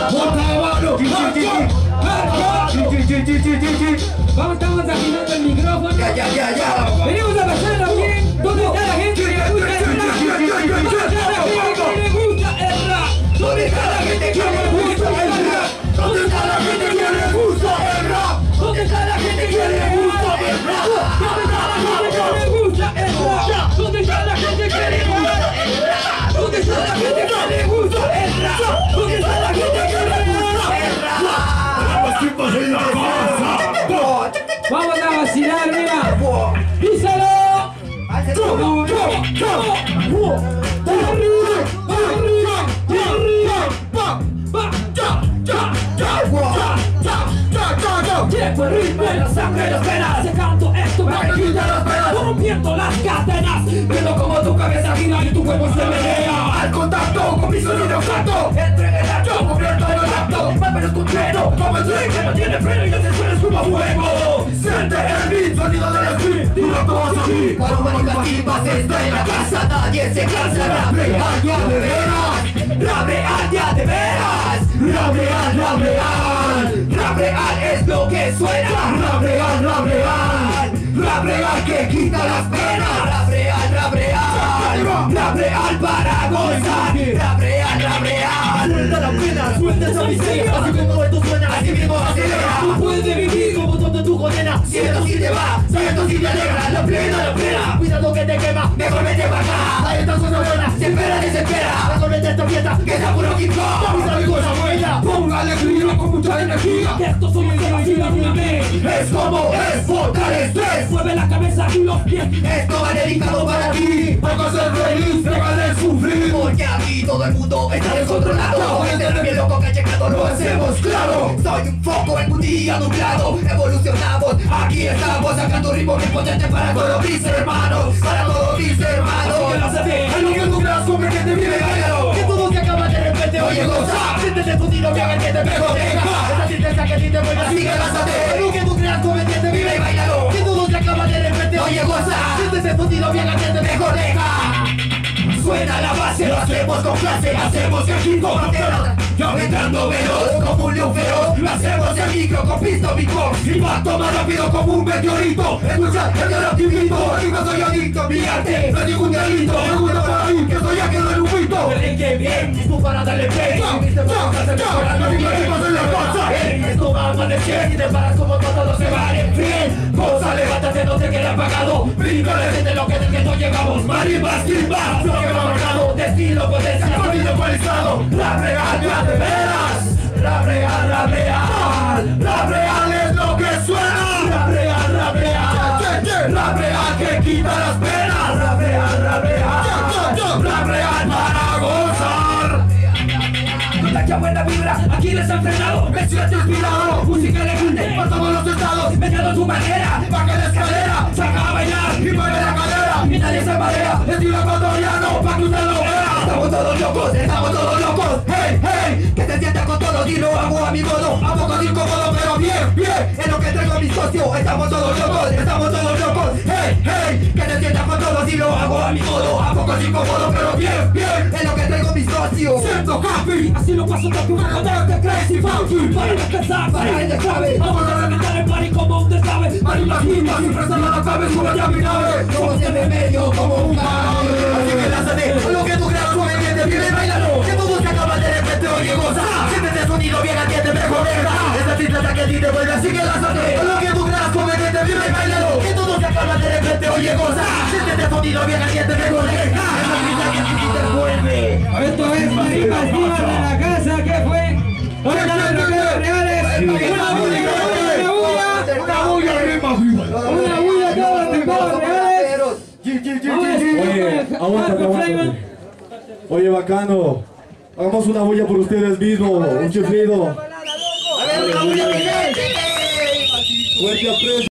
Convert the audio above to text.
Vamos, estamos afinando el micrófono. Ya. Venimos a pasarlo bien. ¿Dónde está la gente que le gusta el rap? ¿Dónde está la gente que le gusta el rap? ¿Dónde está la gente que le gusta el rap? ¿Dónde está la gente que le gusta el rap? ¿Dónde está la gente que le gusta el rap? ¿Dónde está la gente que le gusta el rap? ¿Dónde está la gente que le gusta el rap? Los tipos en la casa. Vamos a vacilar, mira. ¡Díselo! Llevo el ritmo en la sangre y las venas. Se canto esto para que quita las penas, rompiendo las cadenas, viendo como tu cabeza gira y tu cuerpo se menea al contacto con mi sonido exacto. Entre el acto, convierto en el acto. Más menos concreto, como el swing que no tiene freno y ya se suena como fuego. Siente el beat, sonido del street, y lo tomas aquí. Cuando manifestivas estoy en la casa, nadie se cansa. Rap real, ya de veras. Rap real, ya de veras. Rap real, rap real. Rap real es lo que suena. Rap real, rap real. Rap real que quita las penas. Rap real, rap real. Rap real para gozar. Rap real, rap real. Suelta la pena, suelta esa miseria. Así como esto suena, así mismo acelera. Tú puedes vivir como tonto tu condena. Si esto sí te va, si esto sí te alegra. La plena. Cuidado que te quema, mejor vete para acá. Hay estas cosas buenas, se espera, desespera. Mejor vete esta fiesta, que está puro hip hop. Mis amigos abuela, ponga alegría con mucha energía. Esto somos que vacilan una vez. Es como es botar estrés. Mueve la cabeza y los pies. Esto va dedicado para ti. Para ser feliz, deja de sufrir. Porque aquí todo el mundo está descontrolado. El miedo con que llegado lo hacemos claro. Soy un foco en un día nublado. Evolucionamos, aquí estamos sacando ritmo bien potente para todos mis hermanos. Para todos mis hermanos. Así que lánzate, es lo que tú creas, hombre, que te vive, cállalo. Que todo se acaba de repente, oye, goza. Siéntete fundido, que haga que te mejor deja. Esa tristeza que a ti te vuelve, así que lánzate. Es lo que tú creas, hombre, que te vive, cállalo. Que todo se acaba de repente, oye, goza. Siéntete fundido, que haga que te mejor deja. Suena la base, lo hacemos con clase, hacemos el hip hop entero. Yo entrando veloz, como un león feroz. Lo hacemos el micro con pisto micro. Y va más rápido como un meteorito. Escucha, el que lo activito. Digo, soy adicto, mi arte no es ningún delito. Pregunta por ahí, que soy ya quedo en un pito. Que bien, es tú para darle play. Viste por acá, se mejora, no digas que pasa en la casa. Esto va a amanecer y te paras como cuando no se vale. Bien, cosa, levántate, no te queda apagado. Brinca, de lo que del gueto llegamos. Marimbas, timbas, lo que va marcado. Destino, potencia, sonido ecualizado. Rap real, ya de veras. Rap real, rap real. Rap real es lo que suena. Rap real, rap real. Rap real que quita las penas. Rap real, rap real. Rap real para gozar. Mucha buena vibra, aquí les han frenado. Me siento inspirado, música elegante por todos los estados. Metiendo tu manera, baja la escalera. Saca a bailar y mueve la cadera. Y nadie se marea, estilo ecuatoriano, pa' que usted lo vea. Estamos todos locos, hey, hey. Que te sientas con todo y lo hago a mi modo. A poco incómodo, pero bien, bien. Es lo que traigo mi socio, estamos todos locos, hey, hey. Que te sientas con todo y lo hago a mi modo. A poco incómodo, pero bien, bien. Es lo que traigo mi socio. Siento happy, así lo paso por tu joder, te crees y funky. Para descansar, para el desclave. Vamos a reventar el party como un desclave. Marimbas, timbas, siempre sale a la cabeza, sube ya mi nave. Somos siempre medio como un caballo. Así que lánzate, lo que tú creas, suavemente, vive y bailalo. Que todo se acaba de repente, oye, goza. Siéntete sonido bien, atiende, mejor deja. Esa tristeza que a ti te vuelve, así que lánzate. Lo que tú creas, suavemente, vive y bailalo. Que todo se acaba de repente, oye, goza. Siéntete sonido bien, atiende, mejor deja. Esa tristeza que a ti te vuelve. Esto es Marimbas, timbas de la casa, ¿qué fue? Una bulla, todos los timbales reales. Oye, aguanta. Oye, bacano. Hagamos una bulla por ustedes mismos. Un chiflido. A ver, una bulla, Miguel. Fuerte aprecio.